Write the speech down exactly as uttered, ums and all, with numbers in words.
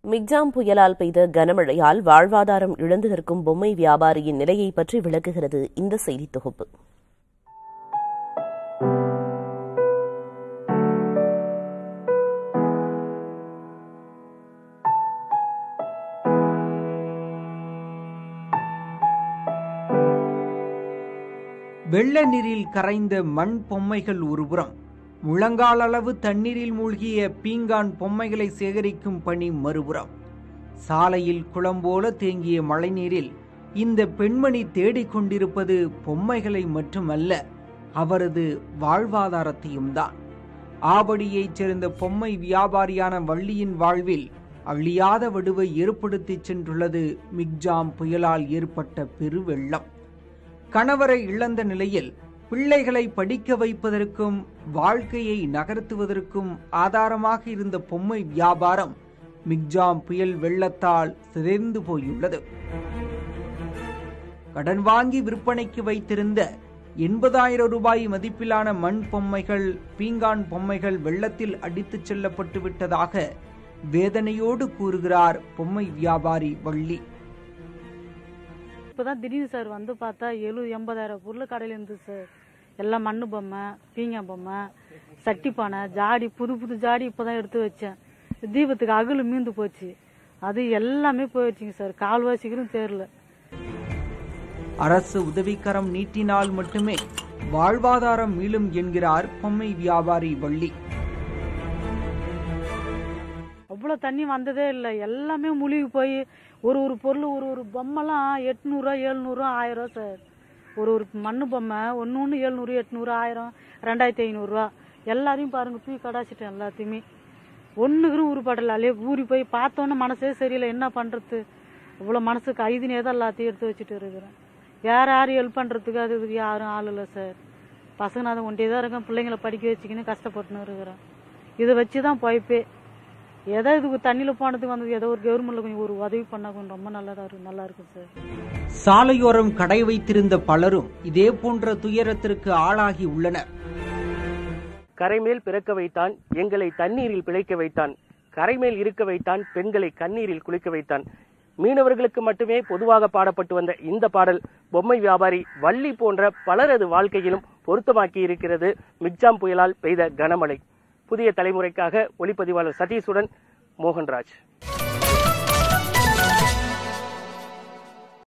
Michaung புயலால் பெய்த கனமழையால் வாழ்வாதாரம் இழந்து நிற்கும் பொம்மை வியாபாரியின் நிலையை பற்றி விளக்குகிறது இந்த செய்தி தொகுப்பு. வெள்ள நீரில் கரைந்த மண் பொம்மைகள் ஒருபுறம், முழங்கால் அளவு தண்ணீரில் மூழ்கிய பீங்கான் பொம்மைகளை சேகரிக்கும் பணி மறுபுறம். சாலையில் குளம் போல தேங்கிய மழைநீரில் இந்த பெண்மணி தேடிக்கொண்டிருப்பது பொம்மைகளை மட்டுமல்ல, அவரது வாழ்வாதாரத்தையும் தான். ஆவடியைச் சேர்ந்த பொம்மை வியாபாரியான வள்ளியின் வாழ்வில் அழியாத வடுவை ஏற்படுத்தி சென்றுள்ளது மிக்ஜாம் புயலால் ஏற்பட்ட பெருவெள்ளம். கணவரை இழந்த நிலையில் பிள்ளைகளை படிக்க வைப்பதற்கும் வாழ்க்கையை நகர்த்துவதற்கும் ஆதாரமாக இருந்த பொம்மை வியாபாரம் மிக்ஜாம் புயல் வெள்ளத்தால் சிதைந்து போயுள்ளது. கடன் வாங்கி விற்பனைக்கு வைத்திருந்த எண்பதாயிரம் ரூபாய் மதிப்பிலான மண் பொம்மைகள், பீங்கான் பொம்மைகள் வெள்ளத்தில் அடித்துச் செல்லப்பட்டு விட்டதாக வேதனையோடு கூறுகிறார் பொம்மை வியாபாரி வள்ளி. இப்போதான் திடீர்னு சார் வந்து பார்த்தா எழுபது எண்பதாயிரம் பொருள் கடையில் இருந்து சார். எல்லாம் மண்ணு பொம்மை, பீங்கா பொம்மை, சட்டி பானை, ஜாடி, புது புது ஜாடி இப்போதான் எடுத்து வச்சேன். தீபத்துக்கு அகல் மீந்து போச்சு, அது எல்லாமே போயிடுச்சுங்க சார். கால்வாசிகளும் தேரல. அரசு உதவிக்கரம் நீட்டினால் மட்டுமே வாழ்வாதாரம் மீளும் என்கிறார் பொம்மை வியாபாரி வள்ளி. அவ்வளோ தண்ணி வந்ததே இல்லை, எல்லாமே முழுகி போய் ஒரு ஒரு பொருள் ஒரு ஒரு பொம்மைலாம் எட்நூறுரூவா எழுநூறுவா ஆயிரம் ரூபா சார். ஒரு ஒரு மண்ணு பொம்மை ஒன்று ஒன்று எழுநூறு எட்நூறு ஆயிரம் ரெண்டாயிரத்தி ஐநூறுரூவா. எல்லாரையும் பாருங்க தூக்கி கடாச்சிட்டேன் எல்லாத்தையுமே. ஒன்றுக்கும் உருப்படலை. அலே ஊறி போய் பார்த்தோன்னே மனசே சரியில்லை, என்ன பண்ணுறது. இவ்வளோ மனசுக்கு ஐதுனே தான் எல்லாத்தையும் எடுத்து வச்சுட்டு இருக்கிறேன். வேறு யாரும் ஹெல்ப் பண்ணுறதுக்கு அது இதுக்கு யாரும் ஆள் இல்லை சார். பசங்க நான் அதை ஒண்டியே தான் இருக்கேன், பிள்ளைங்களை படிக்க வச்சுக்கின்னு கஷ்டப்பட்டுன்னு இருக்கிறேன். இதை வச்சு தான் போய்ப்பே. ஏதோ இதுக்கு தண்ணியில் போனதுக்கு வந்தது, ஏதோ ஒரு கவர்மெண்ட்ல கொஞ்சம் ஒரு உதவி பண்ணா கொஞ்சம் ரொம்ப நல்லதா இருக்கு நல்லா இருக்கு சார். சாலையோரம் கடை வைத்திருந்த பலரும் இதே போன்ற துயரத்திற்கு ஆளாகி உள்ளனர். கரைமேல் பிறக்க வைத்தான், எங்களை தண்ணீரில் பிழைக்க வைத்தான். கரைமேல் இருக்க வைத்தான், பெண்களை கண்ணீரில் குளிக்க வைத்தான். மீனவர்களுக்கு மட்டுமே பொதுவாக பாடப்பட்டு வந்த இந்த பாடல் பொம்மை வியாபாரி வள்ளி போன்ற பலரது வாழ்க்கையிலும் பொருத்தமாக்கி இருக்கிறது மிக்ஜாம் புயலால் பெய்த கனமழை. புதிய தலைமுறைக்காக ஒளிப்பதிவாளர் சதீஷுடன் மோகன்ராஜ்.